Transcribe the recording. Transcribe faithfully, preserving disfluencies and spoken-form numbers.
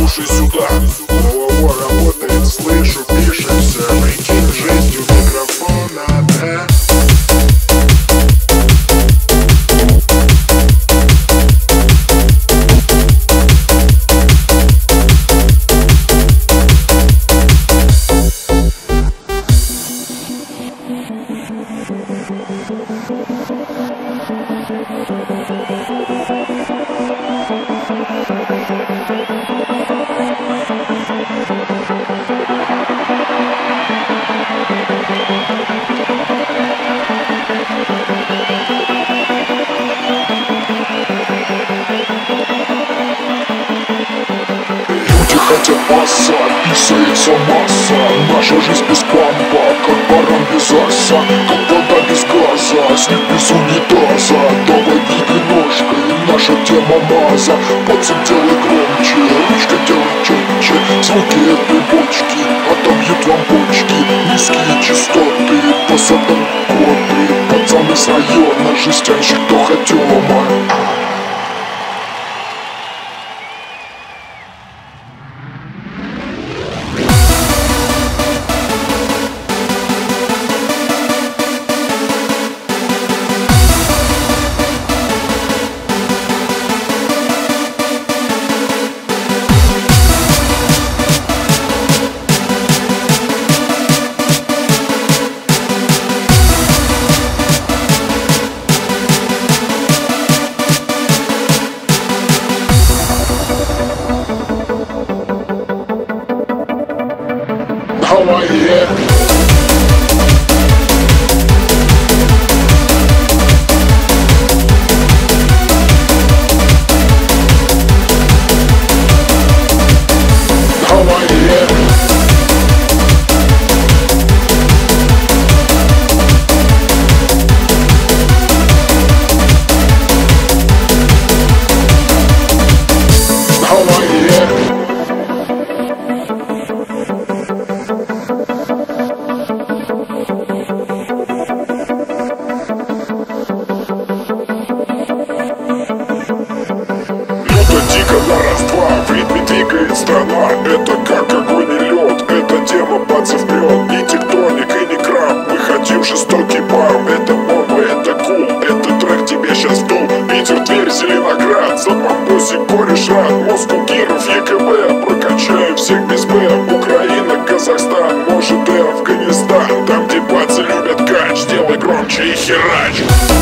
слушай сюда. Головой работает, слышу, пишемся. Прикинь, жизнь у микрофона, да? Хотят масса, писается масса. Наша жизнь без пампа, как баран без аса, как вода без газа, снег без унитаза. Давай двигай ножкой, наша тема маза. Пальцем делай громче, ручкой делай четче. Звуки этой бочки отобьют вам почки. Низкие частоты, по садам коты. Пацаны с района, жестянщик Тоха Тёма. Давай, yeah. На раз-два в ритме двигает страна. Это как огонь и лед, эта тема пальцев прет. И тектоник, и не краб, мы хотим жестокий бам. Это бомба, это кул, этот трек тебе сейчас вдул. Питер, Тверь, Зеленоград, за бамбусик кореш рад. Москву, Киров, ЕКБ, прокачаем всех без Б. Украина, Казахстан, может и Афганистан. Там где пальцы любят кач, делай громче и херач.